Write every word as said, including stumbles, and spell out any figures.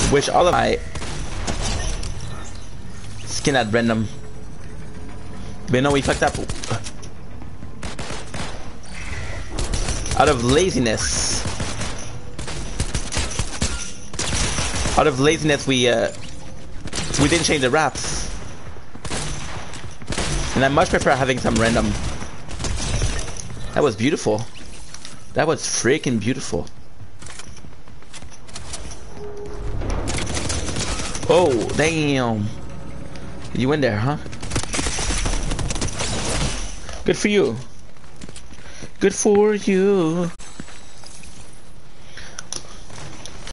Wish all of my skin at random. But no, we fucked up. Out of laziness. Out of laziness, we uh, we didn't change the wraps. And I much prefer having some random. That was beautiful. That was freaking beautiful. Oh, damn. You in there, huh? Good for you. Good for you.